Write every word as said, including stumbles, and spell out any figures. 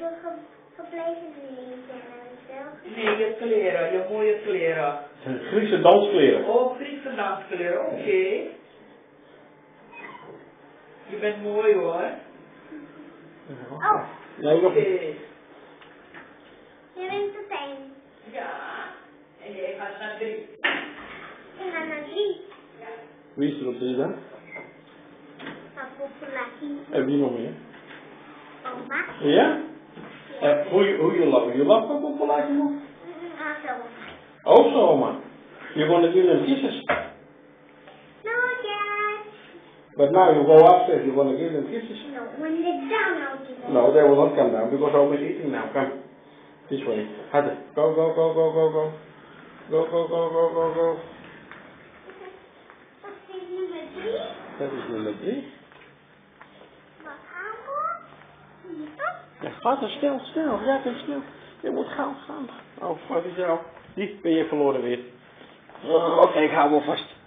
gebleven leven. Nee, je kleren, je mooie kleren. Griekse danskleren. Oh, Griekse danskleren, oké. Okay. Je bent mooi hoor. Oh. Nee, nog niet. Okay. Je bent te fijn. Ja. En jij gaat naar drie. Ik ga naar drie. Ja. Wie is er op drie dan? Van populatie. En wie nog meer? Oma. Ja? En hoe, hoe je love? You love populatie nog? Also. Also, oma. You're going to give them kisses. No, Dad. But now you go upstairs, you're going to give them kisses. No, when they're down, I'll give them. No, they will not come down because Oma is eating now. Come. This way. Hadi. Go, go, go, go, go, go. Go, go, go, go, go, go. Dat is nummer drie. Dat is nummer drie. Wat gaan we? Ja, ga dan snel, snel. Ja, dan snel. Je moet gaan, gaan. Oh, wat is jou? Die ben je verloren weer. Oh, oké, okay, ik hou wel vast.